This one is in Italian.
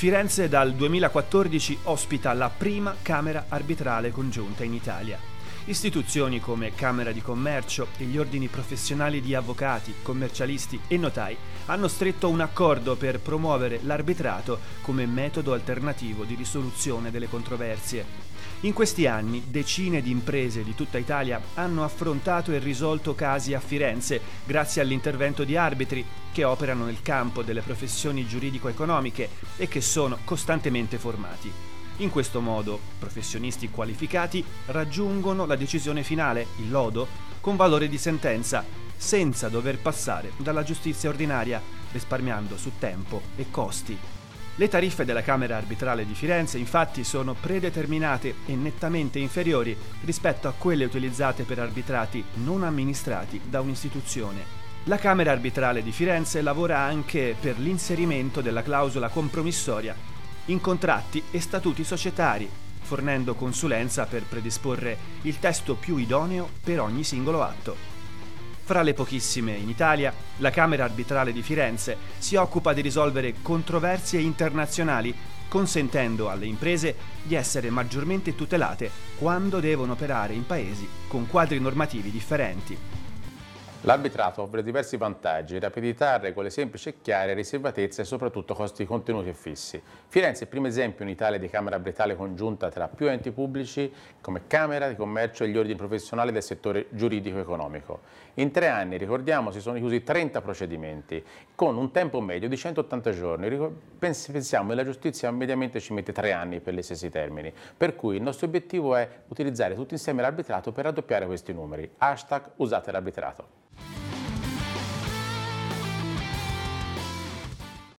Firenze dal 2014 ospita la prima Camera arbitrale congiunta in Italia. Istituzioni come Camera di Commercio e gli ordini professionali di avvocati, commercialisti e notai hanno stretto un accordo per promuovere l'arbitrato come metodo alternativo di risoluzione delle controversie. In questi anni decine di imprese di tutta Italia hanno affrontato e risolto casi a Firenze grazie all'intervento di arbitri che operano nel campo delle professioni giuridico-economiche e che sono costantemente formati. In questo modo, professionisti qualificati raggiungono la decisione finale, il lodo, con valore di sentenza, senza dover passare dalla giustizia ordinaria, risparmiando su tempo e costi. Le tariffe della Camera arbitrale di Firenze, infatti, sono predeterminate e nettamente inferiori rispetto a quelle utilizzate per arbitrati non amministrati da un'istituzione. La Camera arbitrale di Firenze lavora anche per l'inserimento della clausola compromissoria in contratti e statuti societari, fornendo consulenza per predisporre il testo più idoneo per ogni singolo atto. Fra le pochissime in Italia, la Camera arbitrale di Firenze si occupa di risolvere controversie internazionali, consentendo alle imprese di essere maggiormente tutelate quando devono operare in paesi con quadri normativi differenti. L'arbitrato offre diversi vantaggi: rapidità, regole semplici e chiare, riservatezza e soprattutto costi contenuti e fissi. Firenze è il primo esempio in Italia di Camera arbitrale congiunta tra più enti pubblici come Camera di Commercio e gli ordini professionali del settore giuridico-economico. In 3 anni, ricordiamo, si sono chiusi 30 procedimenti con un tempo medio di 180 giorni. Pensiamo che la giustizia mediamente ci mette 3 anni per gli stessi termini, per cui il nostro obiettivo è utilizzare tutti insieme l'arbitrato per raddoppiare questi numeri. #usate l'arbitrato.